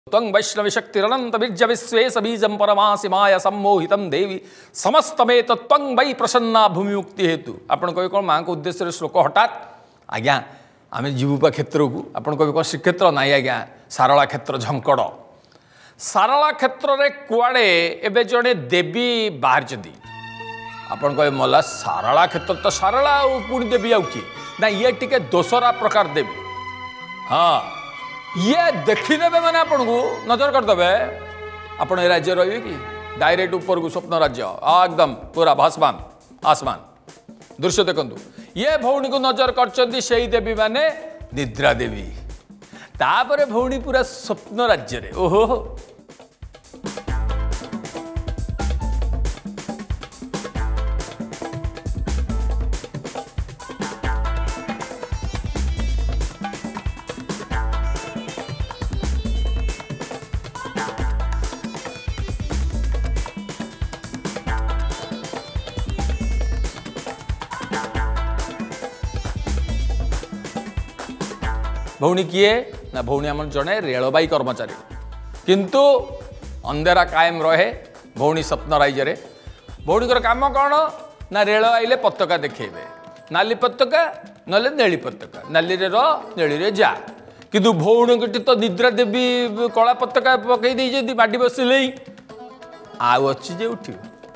त्वं वैष्णविशक्तिरनंत बीज विश्वेश बीजम परमासि माया सम्मोहितम देवी समस्तमेत त्वं वै प्रसन्ना भूमिमुक्ति हेतु। आपण कहे कौन माँ को उद्देश्य श्लोक हठात आज्ञा आम जीवुपा क्षेत्र को आपण कहे कौन श्रीक्षेत्र नाई आज्ञा सारला क्षेत्र झंकड़ सारला क्षेत्र रे कुआड़े एबे जड़े देवी बाहर आपण कहे मला सारला क्षेत्र तो सारला पुणी देवी आउ किए ना ये टिके दोसरा प्रकार देवी हाँ ये देखीदेवे मैंने आपन को नजर करदे आपण ए राज्य रही कि डायरेक्ट ऊपर को स्वप्न राज्य एकदम पूरा भासमान आसमान दृश्य देखु ये भौणी को नजर कर देवी माने निद्रा देवी तापर भौणी पूरा स्वप्न राज्य रे ओहो भौणी किए ना भौणी आम जड़े रेलबाई कर्मचारी किंतु अंधेरा कायम रहे भौणी स्वप्न राज्य रे भौणीकर काम कौन ना रेल आइले पताका देखेबे नाली पताका नले नेली पताका नाली रे नेली रे जा किंतु भौणी को तो निद्रा देवी कला पताका पकई दे बाडी बसिले आउ अच्छी जे उठी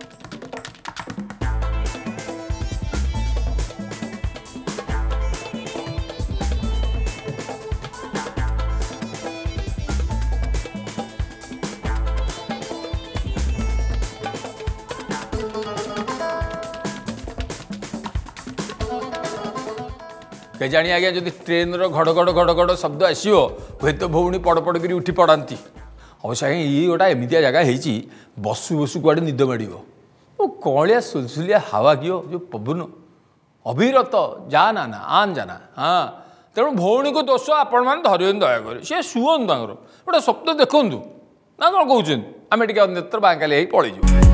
के जानी आज्ञा जदि ट्रेन घड़घड़ घड़घड़ शब्द आसो हूँ तो भौणी पड़ कर उठी पड़ाती अवश्य ये गोटा एमतिया जगह हो बसु बसु कुआड़े निद माड़ कलिया सुलसुलिया हावा किओ जो पवन अविरत जाना ना आन जाना हाँ तेणु भौणी को दोष आपण मैंने धर दयाकर सी शुअन गोटे स्वप्न देखु ना कौन कौन आम टे अन्यत्र बांकाली पलैज।